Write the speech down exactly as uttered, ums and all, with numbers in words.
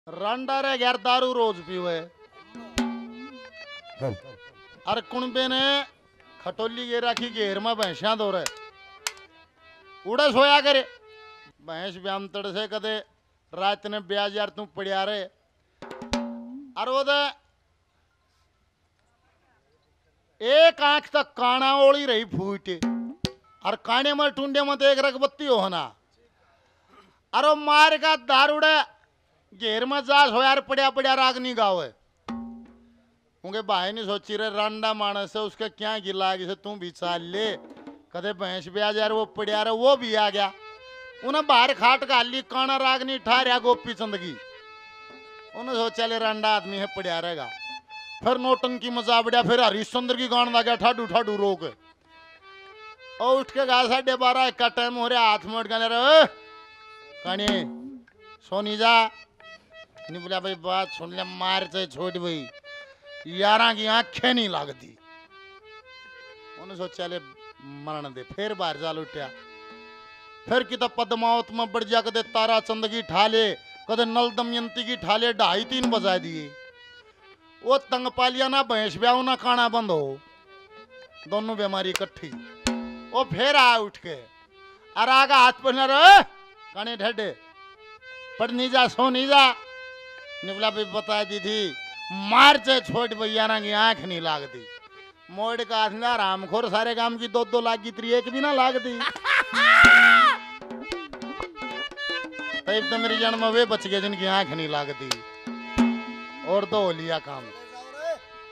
रंडा रे यार दारू रोज पीवे। अरे कुणबे ने खटोली के राखी घेर में भैंसा दो रे उड़ा सोया करे भैंस ब्याम तड़ से कदे रात ने ब्याज यार तू पड़िया रे। अरे वो एक आंख तक काना ओली रही फूटे और काने में टूंडे में देख रख बत्ती हो ना। अरे मार का दारूड़े घेर में जा सो यार पड़िया पड़िया राग नहीं गावे। उनके भाई ने सोची रे रंडा मानस है उसके क्या गिला से तू भी चाल ले कदे भैंस ब्याज यार वो पड़िया रे वो भी आ गया। उन्हें बाहर खाट का ली काना राग नहीं ठहरिया गोपी चंदगी। उन्हें सोचा ले रंडा आदमी है पड़िया रहेगा। फिर नोटंकी मजा बढ़िया फिर हरिश्चंद्र की गान लगा ठाडू ठाडू रोक और उठ के गा साढ़े बारह एक का टाइम हो रहा हाथ मोड़ गए रे कहानी सोनी जा नहीं बोला भाई बात सुन ले मार से छोड़ भाई यारा की आंखें नहीं लगती। उन्हें सोचा ले मरण दे फिर बाहर जाल उठा फिर कि पद्मावत में बढ़ जा कदे तारा चंद की ठाले कदे नल दमयंती की ठाले ढाई तीन बजा दिए। वो तंग पालिया ना भैंस ब्याह ना खाना बंद हो दोनों बीमारी इकट्ठी। वो फिर आ उठ के अरे आगा हाथ पहना रे काने ढेडे पढ़ नहीं जा सो नहीं जा निबला भी बता दी थी मार से छोड़ भैया ना की आंख नहीं लागती। मोड़ का हाथ ना रामखोर सारे काम की दो दो लागी त्री एक भी ना लागती। तब तो मेरी जन्म वे बच गए जिनकी आंख नहीं लागती और दो लिया काम।